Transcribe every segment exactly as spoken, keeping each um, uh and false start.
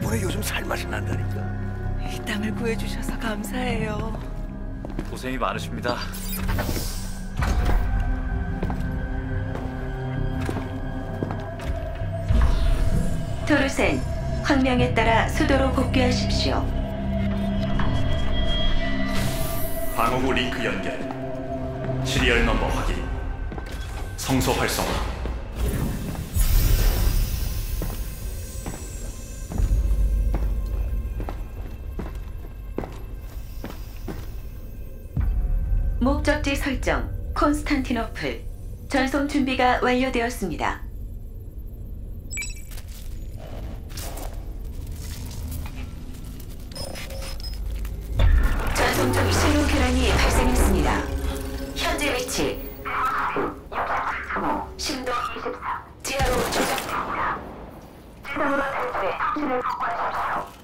덕분에 요즘 살맛이 난다니까. 이 땅을 구해주셔서 감사해요. 고생이 많으십니다. 토르센, 황명에 따라 수도로 복귀하십시오. 방어구 링크 연결. 시리얼 넘버 확인. 성소 활성화. 목적지 설정, 콘스탄티노플. 전송 준비가 완료되었습니다. 전송 중 신호 교란이 발생했습니다. 현재 위치 심도 이십사, 지하로 조정됩니다. 지상으로 탈출해 통신을 복구하십시오.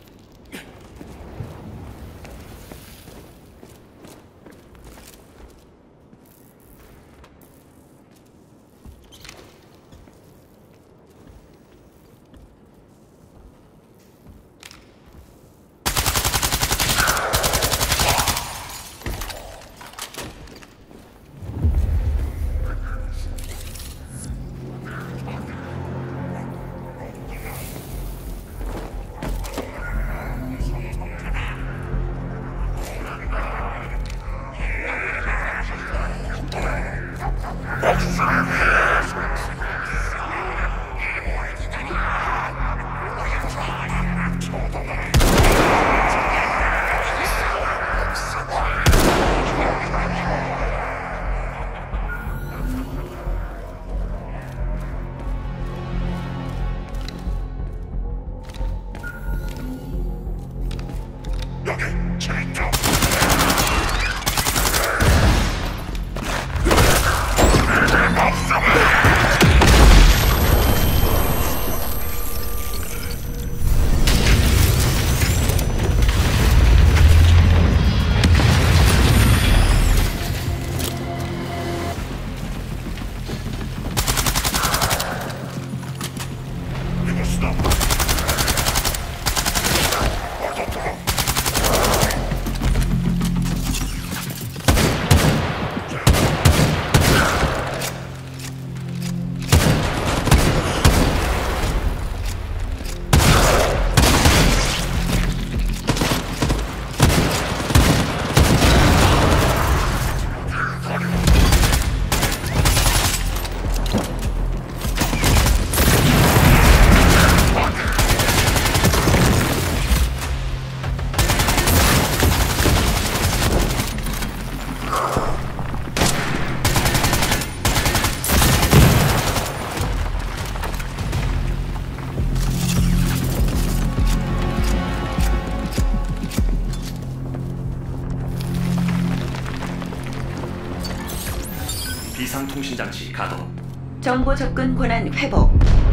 비상통신장치 가동. 정보 접근 권한 회복.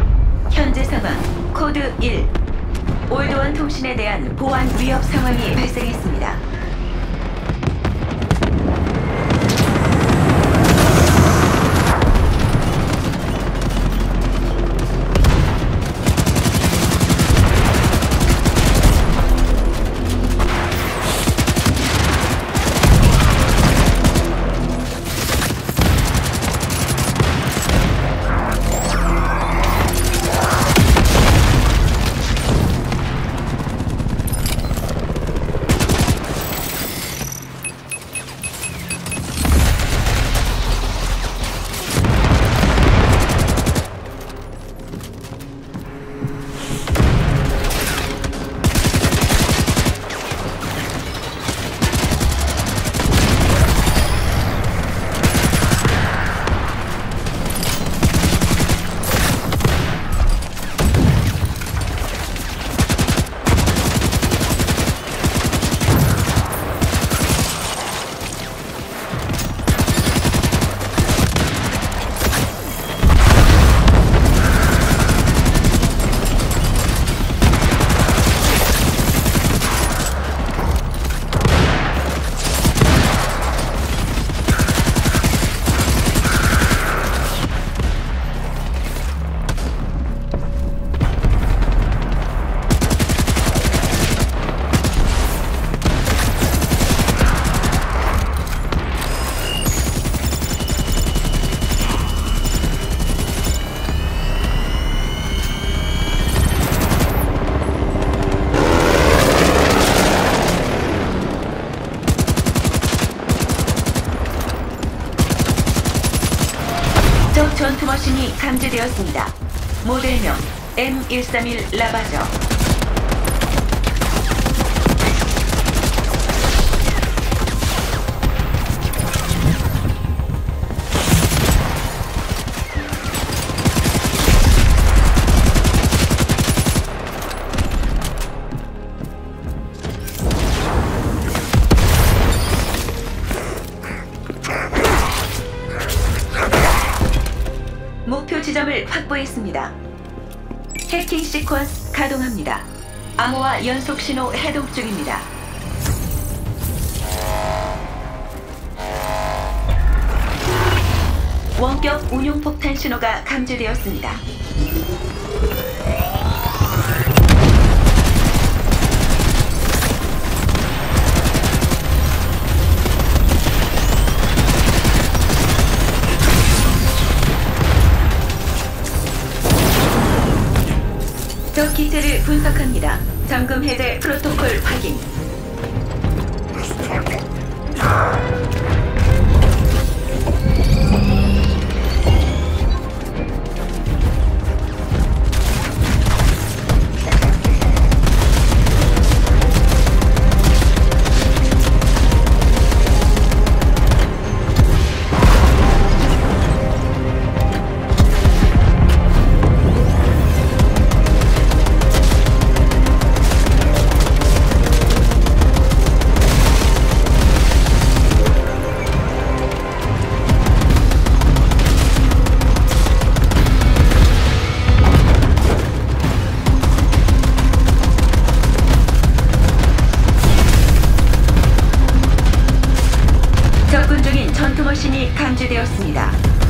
현재 상황 코드 일. 올드원 통신에 대한 보안 위협 상황이 발생했습니다. 적 전투 머신이 감지되었습니다. 모델명 엠 일삼일 라바저. 목표 지점을 확보했습니다. 해킹 시퀀스 가동합니다. 암호화 연속 신호 해독 중입니다. 원격 운용 폭탄 신호가 감지되었습니다. 적 기체를 분석합니다. 잠금 해제 프로토콜 확인. 접근 중인 전투 머신이 감지되었습니다.